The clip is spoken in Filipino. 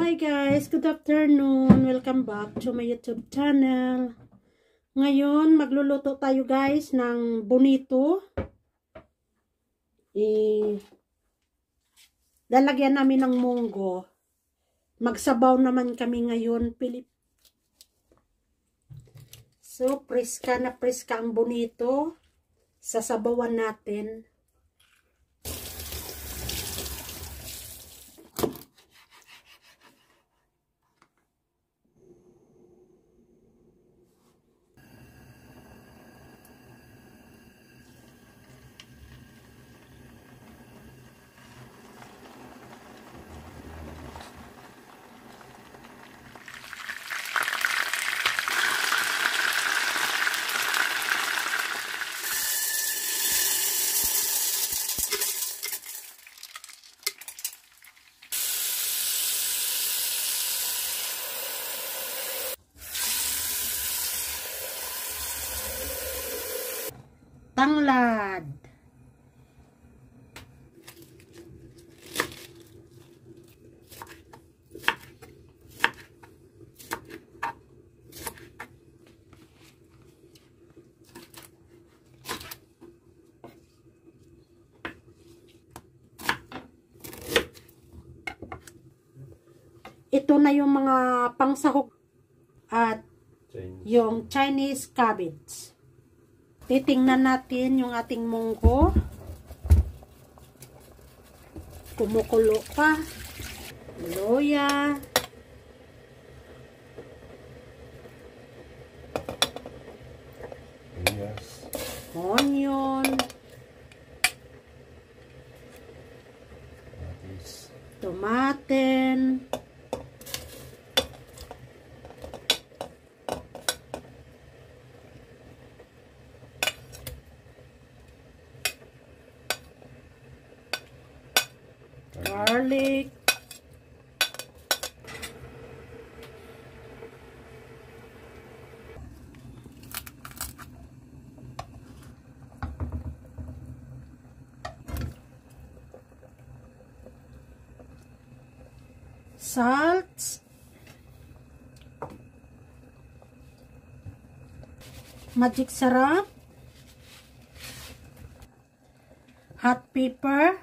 Hi guys, good afternoon. Welcome back to my YouTube channel. Ngayon, magluluto tayo guys ng bonito. Lalagyan namin ng munggo. Magsabaw naman kami ngayon, So, preska na preska ang bonito. Sasabawan natin. Tanglad. Ito na yung mga pangsahog at yung Chinese cabbage. Titingnan natin yung ating munggo. Kumukulo pa. Luya. Yes. Onion. Tomaten. Garlic. Salt. Magic sarap. Hot pepper.